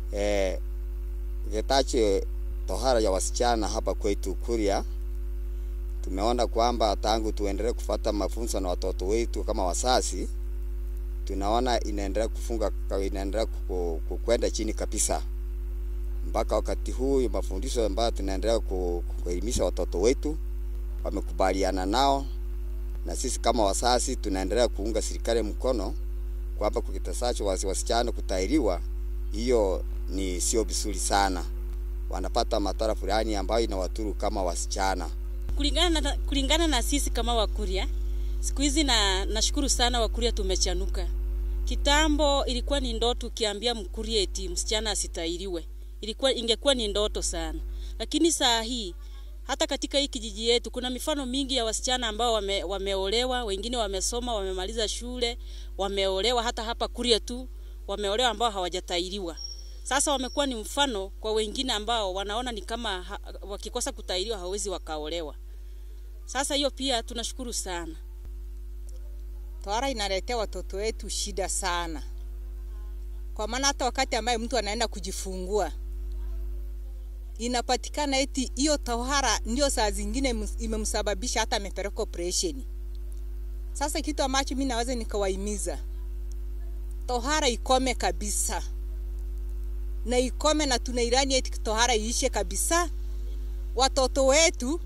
Getache tohara ya wasichana hapa kwetu Kuria, tumeona kwamba tangu tuendelee kufuata mafunzo na watoto wetu kama wasasi, tunaona inaendelea kwenda chini kabisa. Mpaka wakati huu mafundisho ambayo tunaendelea kuelimisha watoto wetu wamekubaliana nao, na sisi kama wasasi tunaendelea kuunga serikali mkono kwamba kukitasacho wasichana kutairiwa, hiyo ni sio vizuri sana. Wanapata madhara fulani ambayo inawaturu kama wasichana. Kulingana na sisi kama Wakuria, siku hizi nashukuru sana Wakuria tumechanuka. Kitambo ilikuwa ni ndoto ukiambia Mkuria eti msichana asitairiwe. Ingekuwa ni ndoto sana. Lakini saa hii hata katika hii kijiji yetu kuna mifano mingi ya wasichana ambao wameolewa, wengine wamesoma, wamemaliza shule, wameolewa hata hapa Kuria tu, wameolewa ambao hawajatairiwa. Sasa wamekuwa ni mfano kwa wengine ambao wanaona ni kama wakikosa kutairiwa hawezi wakaolewa. Sasa hiyo pia tunashukuru sana. Tohara inaletea watoto wetu shida sana. Kwa maana hata wakati ambaye mtu anaenda kujifungua, inapatikana eti hiyo tohara ndio saa zingine imemsababisha hata amepeleka operation. Sasa kitu ambacho mimi naweza nikawahimiza, tohara ikome kabisa. Na ikome, na tunairani eti tohara iishe kabisa. Watoto wetu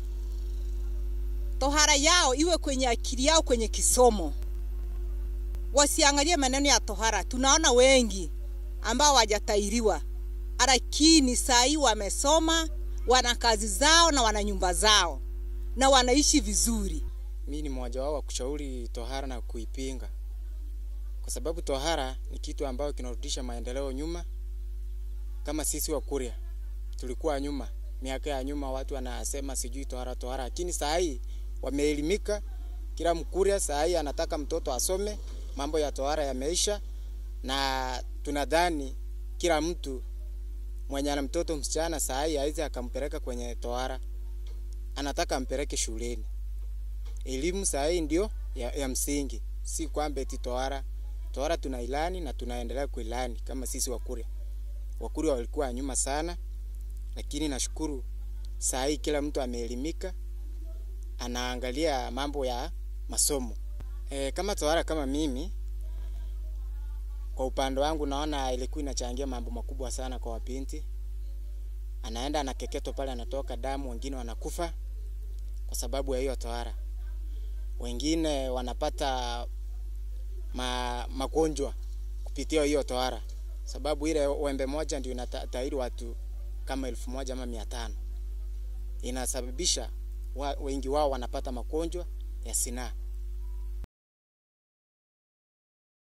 tohara yao iwe kwenye akili yao, kwenye kisomo. Wasiangalie maneno ya tohara. Tunaona wengi ambao hawajatairiwa, lakini saa wamesoma, wana kazi zao na wana nyumba zao na wanaishi vizuri. Mimi ni mmoja wao wa kushauri tohara na kuipinga. Kwa sababu tohara ni kitu ambacho kinarudisha maendeleo nyuma. Kama sisi Wakuria tulikuwa nyuma, miaka ya nyuma watu wanasema sijui tohara, lakini saa hii wameelimika. Kila Mkuria saa hii anataka mtoto asome, mambo ya tohara yameisha, na tunadhani kila mtu mwenye ana mtoto msichana saa hii haizi akampeleka kwenye tohara, anataka ampeleke shuleni. Elimu saa hii ndio ya msingi, si kwamba eti tohara. Tohara tunailani na tunaendelea kuilani kama sisi Wakuria. Wakuria walikuwa nyuma sana, lakini nashukuru saa hii kila mtu ameelimika, anaangalia mambo ya masomo. Kama tohara kama mimi, kwa upande wangu naona ilikuwa inachangia mambo makubwa sana kwa wapinti. Anaenda anakeketo pale, anatoka damu, wengine wanakufa kwa sababu ya hiyo tohara. Wengine wanapata magonjwa kupitia hiyo tohara. Sababu ile wembe moja ndio inatairi watu kama 1000 ama 500. Inasababisha wengi wao wanapata magonjwa ya sinaa.